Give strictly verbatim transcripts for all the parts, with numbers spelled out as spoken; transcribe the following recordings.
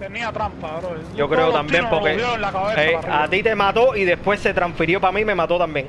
Tenía trampa, bro. Yo creo también porque en la cabeza, eh, a ti te mató y después se transfirió para mí y me mató también.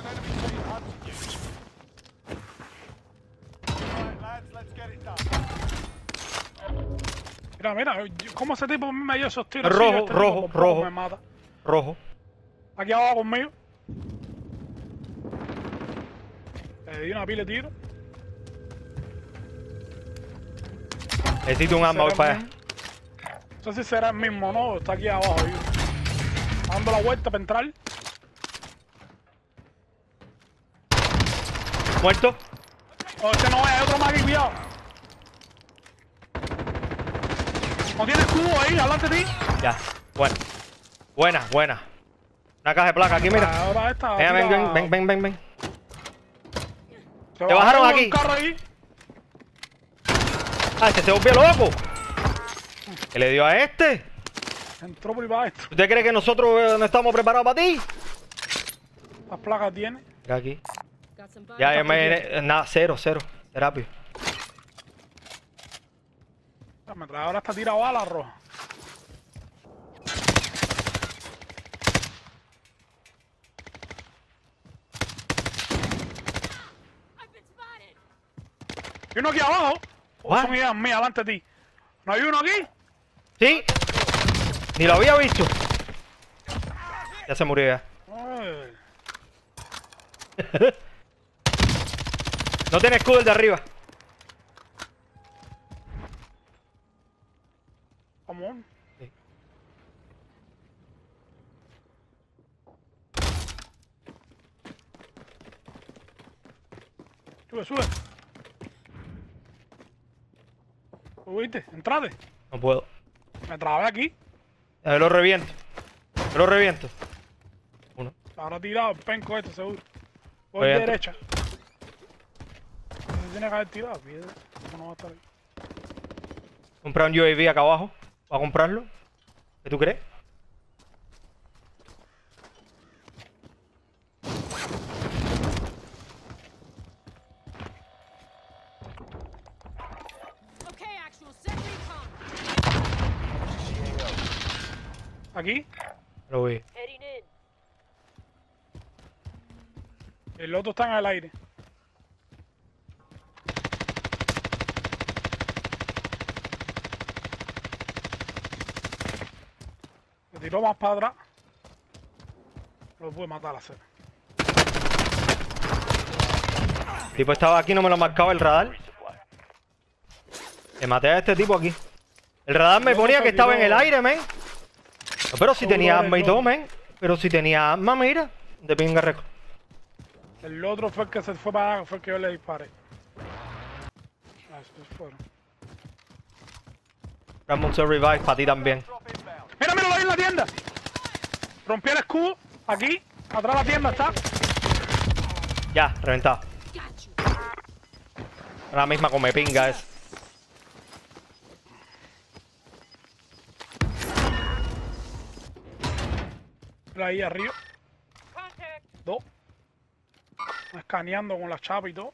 Mira, mira, ¿cómo ese tipo me dio esos tiros? Rojo, Sí, este rojo, tipo rojo. me mata. Rojo. Aquí abajo conmigo. Le di una pila de tiro. Necesito un arma, voy para allá. No sé si será el mismo, ¿no? Está aquí abajo. Yo. Dando la vuelta para entrar. Muerto. Oh, este no es, hay otro más aquí, cuidado. ¿No tienes cubo ahí, adelante de ti? Ya, bueno. Buena, buena. Una caja de placa aquí, mira. Ahora esta. Venga, ven, tira... ven, ven, ven, ven. ¿Te, ¿Te bajaron aquí? Un carro ahí? Ah, este se volvió loco. ¿Qué le dio a este? Entró por ahí para esto. ¿Usted cree que nosotros eh, no estamos preparados para ti? ¿Las placas tiene? Mira aquí. Ya, ya me... Nada, cero, cero. Terapia. La ametralladora está tirada bala roja. Hay uno aquí abajo. What? Son ideas mías, delante de ti. ¿No hay uno aquí? ¿Sí? Ni lo había visto. Ya se murió ya. Ay. No tiene escudo el de arriba. Come on. Sí. Sube, sube. ¿Subiste? Entrate. No puedo. Me trabé aquí. Ya lo reviento. Yo lo reviento. Uno. Ahora tirado el penco este, seguro. Voy Voy de adentro. derecha. Se tiene que haber tirado. Piedra. No va a estar ahí. Comprar un U A V acá abajo. ¿Va a comprarlo? ¿Qué tú crees? Aquí. Lo vi. El otro está en el aire. Me tiró más para atrás. Lo pude matar a la cena. El tipo estaba aquí, no me lo marcaba el radar. Le maté a este tipo aquí. El radar me ponía que estaba en el aire, men. No, pero si tenía arma y todo, men. Pero si tenía arma, mira. De pinga reco. El otro fue el que se fue para allá, fue el que yo le disparé. Ah, esos fueron. Ramón revive para ti también. Mira, mira, lo vi en la tienda. Rompí el escudo. Aquí. Atrás de la tienda está. Ya, reventado. Ahora misma come pinga es. Mira ahí arriba. Dos. Escaneando con la chapa y todo.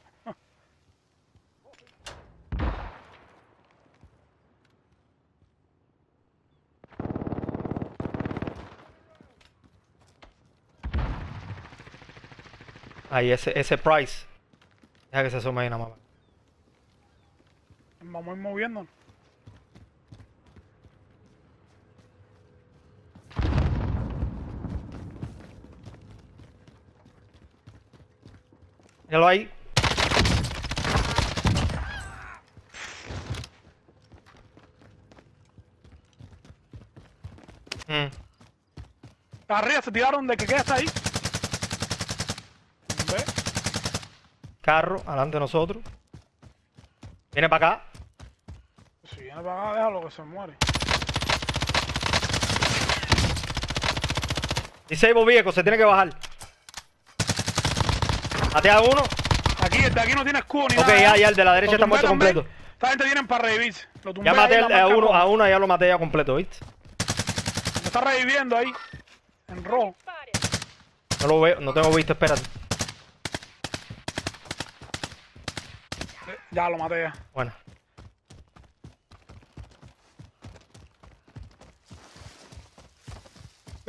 Ahí, ese, ese price. Deja que se asome ahí nada más. Vamos a ir moviéndonos. Míralo ahí. Mm. Arriba se tiraron de que queda hasta ahí. ¿Ves? Carro, adelante de nosotros. Viene para acá. Si viene para acá, déjalo que se muere. Disable viejo, se tiene que bajar. Mate a uno. Aquí, el de aquí no tiene escudo ni Ok, nada. ya, ya, el de la derecha Lo está muerto tumbé también. completo. Esta gente viene para revivirse. Lo tumbé Ya maté ahí, el- la a marca uno, roja. a uno ya lo maté ya completo, ¿viste? Me está reviviendo ahí. En rojo. No lo veo, no tengo visto, espérate. Eh, Ya lo maté ya. Bueno.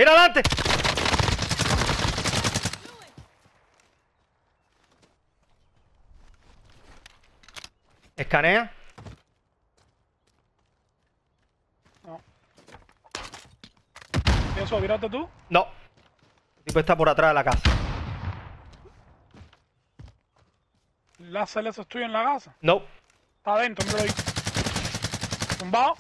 ¡Mira adelante! Escanea. No. ¿Y eso, viraste tú? No. El tipo está por atrás de la casa. ¿La C L S es tuyo en la casa? No. Está adentro, míralo ahí. Tumbado.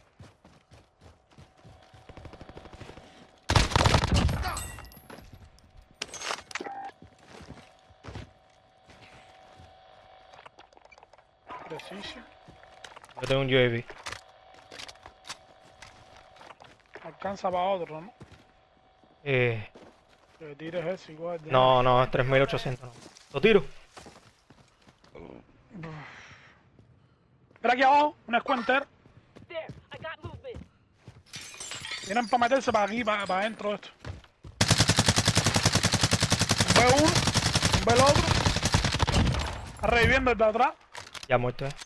Precision. Yo tengo un U A V. Alcanza para otro, ¿no? Eh, Que tires ese igual. de- no, no, es tres mil ochocientos. No. Lo tiro. Mira aquí abajo, una escuenter. There, I got movement. Vienen para meterse para aquí, para, para adentro de esto. Ve uno, ve el otro. Está reviviendo el de atrás. Ya muerto, eh.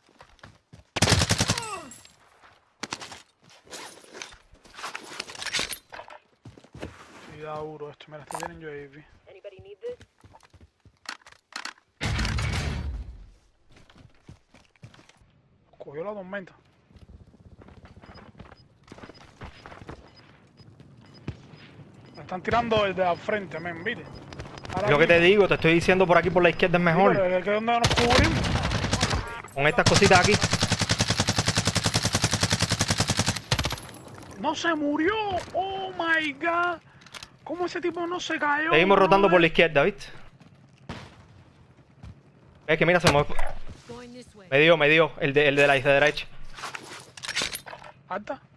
Sí, da duro esto. Mira, este tienen U A V. Anybody need this? Cogió la tormenta. Me están tirando desde al frente, men, ¿viste? Ahora Es lo que aquí- te digo, te estoy diciendo por aquí por la izquierda es Sí, mejor. pero es que donde nos cubrimos. Con estas cositas aquí. ¡No se murió! ¡Oh my god! ¿Cómo ese tipo no se cayó? Seguimos rotando por la brother? izquierda, ¿viste? Es que mira, se me, Going this way. me dio, me dio, el de, el de la isla derecha. ¿Alta?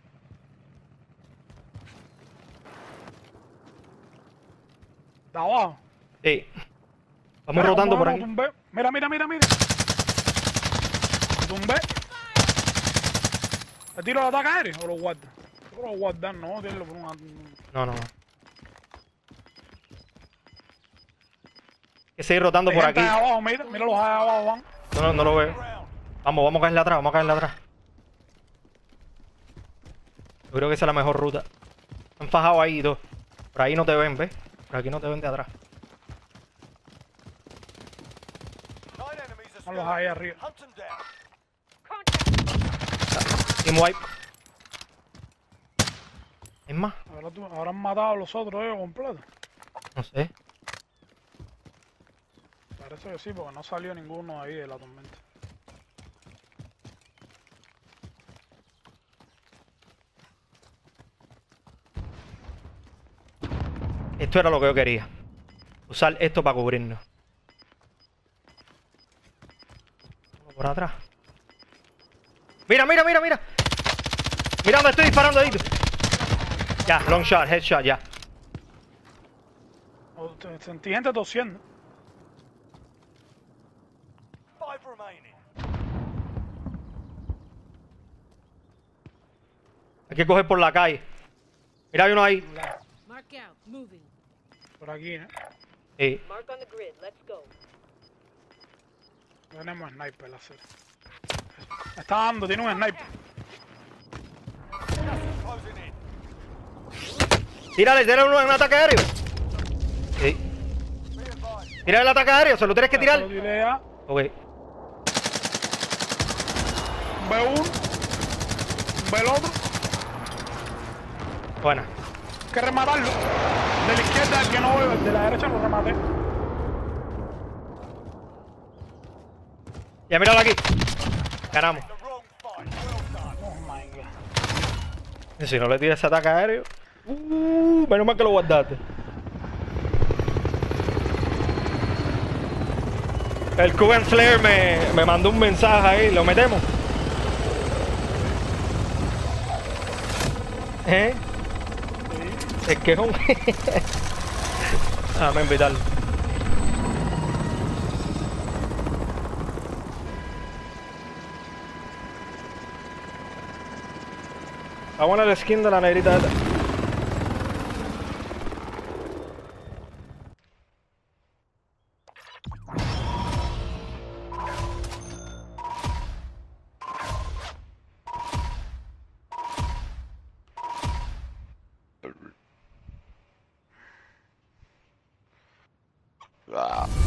¿De abajo? Sí. Vamos Mira, rotando vamos, por vamos, aquí. tumbé. Mira, mira, mira, mira. Tumbé. ¿Le tiro el ataque aéreo o lo guarda? Yo creo que lo guardar, no, tirarlo por una... No, no, no. Hay que seguir rotando Hay por gente aquí. ahí abajo, mira, mira los ahí abajo, van. No, no, no lo veo. Vamos, vamos a caerle atrás, vamos a caerle atrás. Yo creo que esa es la mejor ruta. Han fajado ahí y todo. Por ahí no te ven, ¿ves? Por aquí no te ven de atrás. Son los ahí arriba. Team wipe. ¿Es más? Ahora, tú, ahora han matado a los otros ellos completos. No sé. Parece que sí, porque no salió ninguno ahí de la tormenta. Esto era lo que yo quería. Usar esto para cubrirnos. Uno por atrás. Mira, mira, mira, mira. Mira dónde estoy disparando ahí. Ya, long shot, headshot, ya. O- te- Sentí gente tosiendo. Hay que coger por la calle. Mira, hay uno ahí. Mark out. Moving. Por aquí, ¿eh? Sí. Mark on the grid. Let's go. Tenemos sniper, la serie. Me está dando, tiene un sniper. Tírale, tírale uno en un ataque aéreo. Sí. Tira el ataque aéreo, se lo tienes que Lo tirar. tiré ya. Ok. Ve uno. Ve el otro. Buena. Hay que rematarlo. De la izquierda, el que no veo, el de la derecha lo rematé. Ya, míralo aquí. Ganamos. Oh my god. Y si no le tiras ese ataque aéreo. Uh, menos mal que lo guardaste. El Cuban Flare me, me mandó un mensaje ahí. ¿Lo metemos? ¿Eh? Sí. Es que es un... Déjame invitarlo. Está buena la skin de la negrita esta. Ah.